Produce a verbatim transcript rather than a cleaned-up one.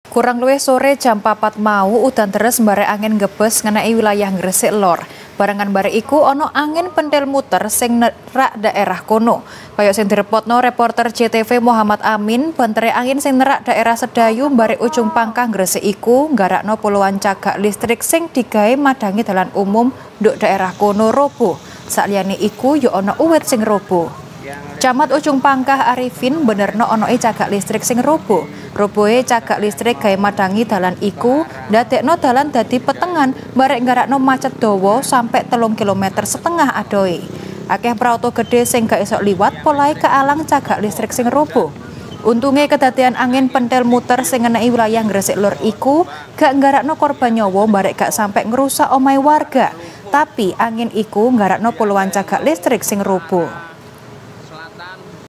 Kurang luwih sore jam papat mau udan deres mbarek angin ngebes ngenai wilayah Gresik Lor. Barengan barek iku ono angin pentil muter sing nerak daerah kono. Kaya sing direpotno reporter J T V Muhammad Amin, bantere angin sing nerak daerah Sedayu mbarek ujung pangkah Gresik iku nggarakno puluhan cagak listrik sing digawe madangi dalan umum nduk daerah kono roboh. Sakliyane iku yo ono uwit sing roboh. Camat Ujung Pangkah Arifin benerno onoe cagak listrik sing roboh. Robohe cagak listrik gawe madangi dalan iku ndadekno dalan dadi petengan barek nggarakno macet dawa sampai telung kilometer setengah adohe. Akeh prauto gede sing gak esok liwat polahe kealang cagak listrik sing roboh. Untunge kedadian angin pentil muter sing ngenai wilayah Gresik Lor iku gak nggarakno korban nyawa barek gak sampai ngerusak omahe warga. Tapi angin iku nggarakno puluhan cagak listrik sing roboh.